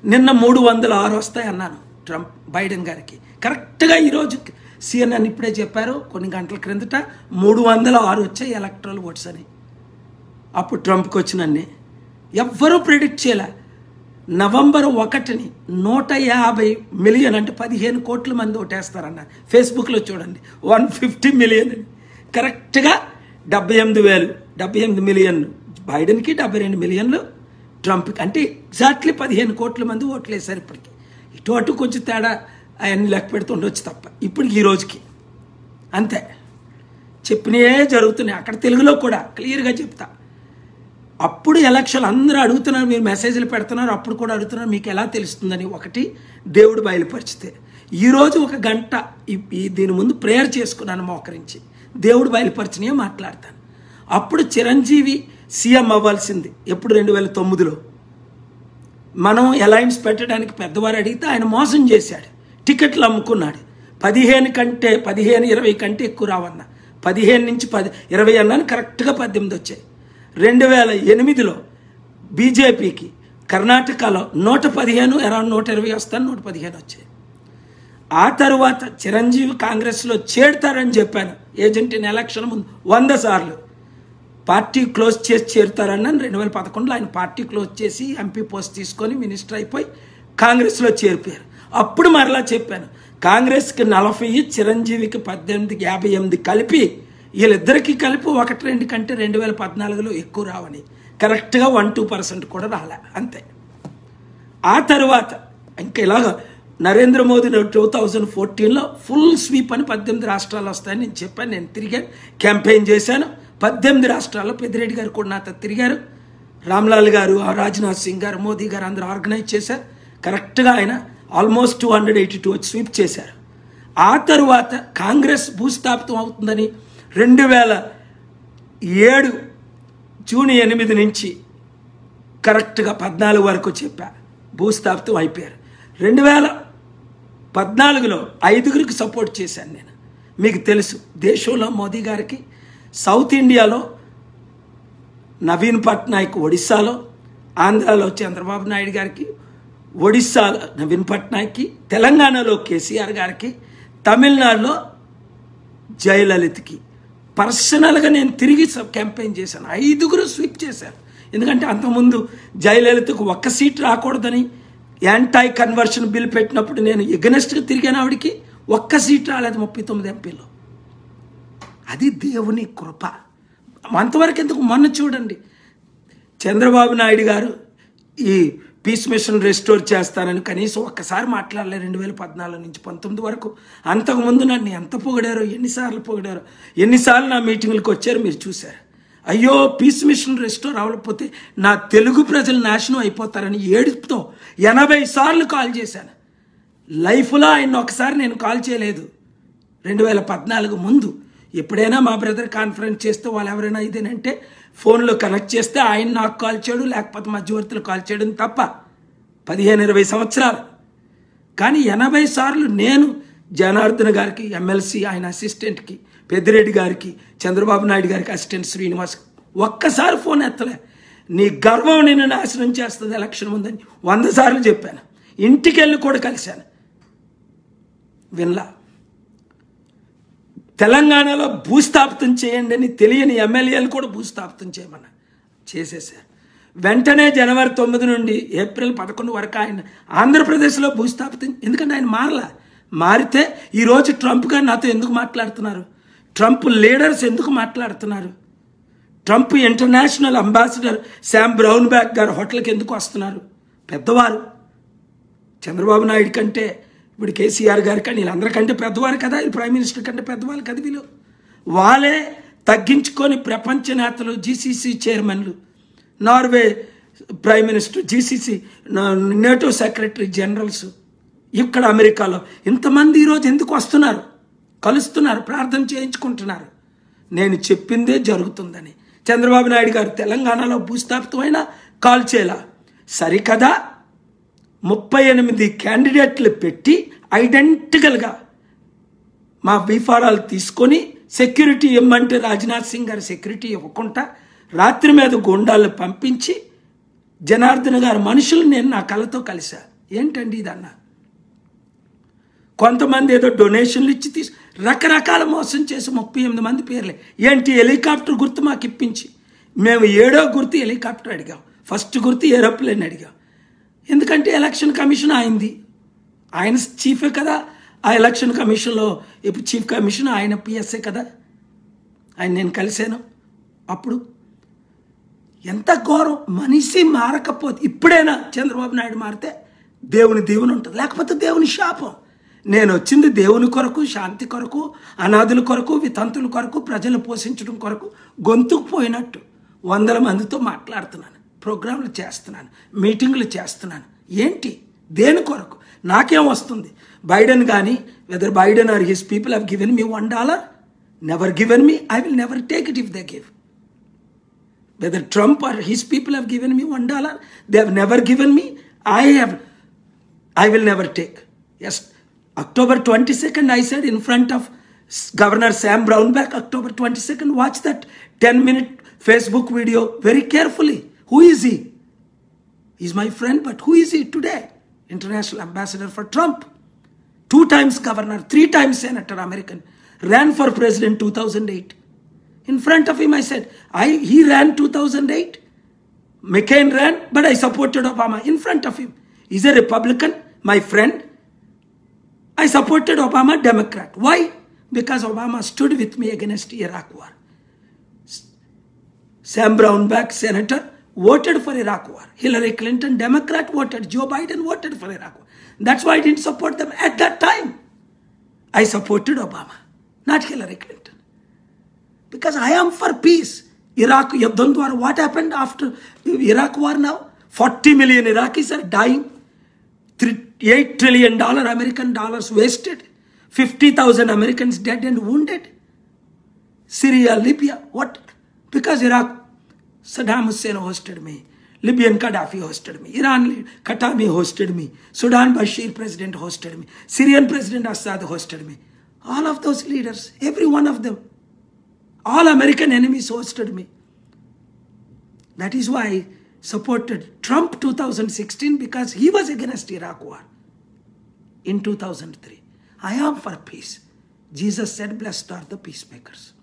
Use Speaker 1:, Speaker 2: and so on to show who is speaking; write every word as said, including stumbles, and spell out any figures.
Speaker 1: నిన్న మూడు వందల ఆరు వస్తాయి అన్నాను ట్రంప్ బైడెన్ గారికి. కరెక్ట్గా ఈరోజు సిఎన్ఎన్ ఇప్పుడే చెప్పారు కొన్ని గంటల క్రిందట మూడు వందల ఆరు వచ్చాయి ఎలక్ట్రల్ ఓట్స్ అని. అప్పుడు ట్రంప్కి వచ్చినన్ని ఎవ్వరూ ప్రిడిక్ట్ చేయలే. నవంబర్ ఒకటిని నూట యాభై మిలియన్ అంటే పదిహేను కోట్ల మంది ఓటేస్తారన్నారు. ఫేస్బుక్లో చూడండి వన్ ఫిఫ్టీ మిలియన్ అని. కరెక్ట్గా డెబ్బై ఎనిమిది వేలు డెబ్బై ఎనిమిది మిలియన్లు బైడెన్కి, డెబ్బై రెండు మిలియన్లు ట్రంప్కి. అంటే ఎగ్జాక్ట్లీ పదిహేను కోట్ల మంది ఓట్లు వేశారు. ఇప్పటికి ఇటు అటు కొంచెం తేడా అవన్నీ లెక్క పెడుతూ ఉండొచ్చు తప్ప ఇప్పటికి ఈ రోజుకి అంతే. చెప్పినవే జరుగుతున్నాయి. అక్కడ తెలుగులో కూడా క్లియర్గా చెప్తా. అప్పుడు ఎలక్షన్ అందరూ అడుగుతున్నారు, మీరు మెసేజ్లు పెడుతున్నారు, అప్పుడు కూడా అడుగుతున్నారు మీకు ఎలా తెలుస్తుందని. ఒకటి దేవుడు బయలుపరిచితే. ఈరోజు ఒక గంట ఈ దీని ముందు ప్రేయర్ చేసుకున్నాను మోకరించి. దేవుడు బయలుపరిచినయే మాట్లాడతాను. అప్పుడు చిరంజీవి సీఎం అవ్వాల్సింది ఎప్పుడు రెండు వేల తొమ్మిదిలో మనం అలయన్స్ పెట్టడానికి పెద్దవారు అడిగితే ఆయన మోసం చేశాడు, టికెట్లు అమ్ముకున్నాడు. పదిహేను కంటే పదిహేను ఇరవై కంటే ఎక్కువ రావన్నా, పదిహేను నుంచి పది ఇరవై అన్నాను, కరెక్ట్గా పద్దెనిమిది వచ్చాయి. రెండు వేల ఎనిమిదిలో బీజేపీకి కర్ణాటకలో నూట పదిహేను అరౌండ్ నూట ఇరవై వస్తాను, నూట పదిహేను వచ్చాయి. ఆ తర్వాత చిరంజీవి కాంగ్రెస్లో చేరుతారని చెప్పాను ఏజెంట్ని ఎలక్షన్ ముందు వంద సార్లు. పార్టీ క్లోజ్ చేసి చేరుతారన్నాను. రెండు వేల పదకొండులో ఆయన పార్టీ క్లోజ్ చేసి ఎంపీ పోస్ట్ తీసుకొని మినిస్టర్ అయిపోయి కాంగ్రెస్లో చేరిపోయారు. అప్పుడు మరలా చెప్పాను కాంగ్రెస్కి నలభై చిరంజీవికి పద్దెనిమిదికి యాభై ఎనిమిది కలిపి వీళ్ళిద్దరికీ కలిపి ఒకటి రెండు కంటే రెండు వేల పద్నాలుగులో ఎక్కువ రావని. కరెక్ట్గా వన్ టూ పర్సెంట్ కూడా రాలే అంతే. ఆ తర్వాత ఇంకా ఇలాగ నరేంద్ర మోదీ టూ థౌజండ్ ఫోర్టీన్లో ఫుల్ స్వీప్ అని పద్దెనిమిది రాష్ట్రాలు వస్తాయని నేను చెప్పాను. నేను తిరిగాను, క్యాంపెయిన్ చేశాను. పద్దెనిమిది రాష్ట్రాల్లో పెద్దిరెడ్డి గారు కూడా నాతో తిరిగారు, రామ్లాల్ గారు, రాజ్నాథ్ సింగ్ గారు, మోదీ గారు అందరూ ఆర్గనైజ్ చేశారు. కరెక్ట్గా ఆయన almost two hundred eighty two వచ్చి స్వీప్ చేశారు. ఆ తరువాత కాంగ్రెస్ భూస్థాపితం అవుతుందని రెండు వేల ఏడు జూన్ ఎనిమిది నుంచి కరెక్ట్గా పద్నాలుగు వరకు చెప్పా భూస్థాపితం అయిపోయారు. రెండు వేల పద్నాలుగులో ఐదుగురికి సపోర్ట్ చేశాను నేను. మీకు తెలుసు దేశంలో మోదీ గారికి, సౌత్ ఇండియాలో నవీన్ పట్నాయక్ ఒడిస్సాలో, ఆంధ్రాలో చంద్రబాబు నాయుడు గారికి, ఒడిస్సాలో నవీన్ పట్నాయక్కి, తెలంగాణలో కేసీఆర్ గారికి, తమిళనాడులో జయలలితకి పర్సనల్గా నేను తిరిగి క్యాంపెయిన్ చేశాను. ఐదుగురు స్వీప్ చేశారు. ఎందుకంటే అంతకుముందు జయలలితకు ఒక్క సీట్ రాకూడదని యాంటై కన్వర్షన్ బిల్ పెట్టినప్పుడు నేను ఎగనెస్ట్గా తిరిగాను. ఆవిడికి ఒక్క సీట్ రాలేదు ముప్పై తొమ్మిది ఎంపీలో. అది దేవుని కృప. అంతవరకు ఎందుకు మొన్న చూడండి చంద్రబాబు నాయుడు గారు ఈ పీస్ మిషన్ రెస్టోర్ చేస్తారని కనీసం ఒక్కసారి మాట్లాడలేదు రెండు వేల పద్నాలుగు నుంచి పంతొమ్మిది వరకు. అంతకుముందు నన్ను ఎంత పొగిడారో, ఎన్నిసార్లు పొగిడారో, ఎన్నిసార్లు నా మీటింగ్లకు వచ్చారో మీరు చూశారు. అయ్యో పీస్ మిషన్ రెస్టోర్ అవ్వకపోతే నా తెలుగు ప్రజలు నాశనం అయిపోతారని ఏడుపుతో ఎనభై సార్లు కాల్ చేశాను. లైఫ్లో ఆయన ఒకసారి నేను కాల్ చేయలేదు రెండు వేల పద్నాలుగు ముందు. ఎప్పుడైనా మా బ్రదర్ కాన్ఫరెన్స్ చేస్తే వాళ్ళు ఎవరైనా ఇదేనంటే ఫోన్లో కనెక్ట్ చేస్తే ఆయన నాకు కాల్ చేయడం, లేకపోతే మధ్యవర్తులు కాల్ చేయడం తప్ప పదిహేను ఇరవై సంవత్సరాలు. కానీ ఎనభై సార్లు నేను జనార్దన్ గారికి, ఎమ్మెల్సీ ఆయన అసిస్టెంట్కి, పెద్దిరెడ్డి గారికి, చంద్రబాబు నాయుడు గారికి అసిస్టెంట్ శ్రీనివాస్ ఒక్కసారి ఫోన్ ఎత్తలే. నీ గర్వం నిన్ను నాశనం చేస్తుంది ఎలక్షన్ ముందని వంద సార్లు చెప్పాను. ఇంటికి వెళ్ళి కూడా కలిశాను, వినలా. తెలంగాణలో భూస్థాపితం చేయండి అని తెలియని ఎమ్మెల్యేలు కూడా భూస్థాపితం చేయమన్నా చేసేసారు. వెంటనే జనవరి తొమ్మిది నుండి ఏప్రిల్ పదకొండు వరకు ఆయన ఆంధ్రప్రదేశ్లో భూస్థాపితం. ఎందుకంటే ఆయన మారలా. మారితే ఈరోజు ట్రంప్ గారు నాతో ఎందుకు మాట్లాడుతున్నారు? ట్రంప్ లీడర్స్ ఎందుకు మాట్లాడుతున్నారు? Trump international ambassador Sam Brownback గారు హోటల్కి ఎందుకు వస్తున్నారు? పెద్దవారు చంద్రబాబు నాయుడు కంటే, ఇప్పుడు కేసీఆర్ గారు కానీ వీళ్ళందరికంటే పెద్దవారు కదా, వీళ్ళు ప్రైమ్ మినిస్టర్ కంటే పెద్దవాళ్ళు కదా. వీళ్ళు వాళ్ళే తగ్గించుకొని ప్రపంచ నేతలు, జీసీసీ చైర్మన్లు, Norway prime minister, GCC NATO secretary generals, ఇక్కడ అమెరికాలో ఇంతమంది ఈరోజు ఎందుకు వస్తున్నారు? కలుస్తున్నారు, ప్రార్థన చేయించుకుంటున్నారు. నేను చెప్పిందే జరుగుతుందని. చంద్రబాబు నాయుడు గారు తెలంగాణలో భూస్థాపితమైన కాల్ చేయాల సరికదా ముప్పై ఎనిమిది క్యాండిడేట్లు పెట్టి ఐడెంటికల్గా మా బీఫారాలు తీసుకొని సెక్యూరిటీ ఇవ్వమంటే రాజ్నాథ్ సింగ్ గారు సెక్యూరిటీ ఇవ్వకుండా రాత్రి మీద గుండాలను పంపించి జనార్దన్ గారు మనుషులు నేను నా కళ్ళతో కలిశాను. ఏంటండి ఇదన్న? కొంతమంది ఏదో డొనేషన్లు ఇచ్చి తీసి రకరకాల మోసం చేసి ముప్పై ఎనిమిది మంది పేర్లే. ఏంటి హెలికాప్టర్ గుర్తు మాకు ఇప్పించి, మేము ఏడో గుర్తు హెలికాప్టర్ అడిగాం, ఫస్ట్ గుర్తు ఏరోప్లేన్ అడిగాం. ఎందుకంటే ఎలక్షన్ కమిషన్ అయింది, ఆయన చీఫే కదా ఆ ఎలక్షన్ కమిషన్లో. ఇప్పుడు చీఫ్ కమిషన్ ఆయన పిఎస్ఏ కదా, ఆయన నేను కలిశాను. అప్పుడు ఎంత ఘోరం! మనిషి మారకపోతే, ఇప్పుడైనా చంద్రబాబు నాయుడు మారితే దేవుని దీవెన ఉంటుంది, లేకపోతే దేవుని శాపం. నేను వచ్చింది దేవుని కొరకు, శాంతి కొరకు, అనాథుల కొరకు, వితంతుల కొరకు, ప్రజలు పోషించడం కొరకు. గొంతుకు పోయినట్టు వందల మందితో మాట్లాడుతున్నాను, ప్రోగ్రాంలు చేస్తున్నాను, మీటింగ్లు చేస్తున్నాను. ఏంటి? దేని కొరకు? నాకేం వస్తుంది? బైడెన్ కానీ, whether Biden or his people have given me one dollar, never given me, I will never take it if they give. Whether Trump or his people have given me one dollar, they have never given me. I have, I will never take. Yes, October twenty-second, I said in front of Governor Sam Brownback, October twenty-second, watch that ten minute Facebook video very carefully. Who is he? He's my friend, but who is he today? International ambassador for Trump. Two times governor, three times senator, American. Ran for president two thousand eight. In front of him, I said, I, he ran two thousand eight. McCain ran, but I supported Obama in front of him. He's a Republican, my friend. I supported Obama, Democrat. Why? Because Obama stood with me against Iraq war. Sam Brownback, senator, voted for Iraq war. Hillary Clinton, Democrat, voted. Joe Biden voted for Iraq war. That's why I didn't support them at that time. I supported Obama, not Hillary Clinton. Because I am for peace. Iraq, Yuddham Dwara, what happened after Iraq war now? forty million Iraqis are dying. eight trillion dollar American dollars wasted. fifty thousand Americans dead and wounded. Syria, Libya, what? Because Iraq, Saddam Hussein hosted me. Libyan Gaddafi hosted me. Iran, Khatami hosted me. Sudan Bashir president hosted me. Syrian president Assad hosted me. All of those leaders, every one of them. All American enemies hosted me. That is why I supported Trump two thousand sixteen, because he was against Iraq war in two thousand three. I am for peace. Jesus said, blessed are the peacemakers.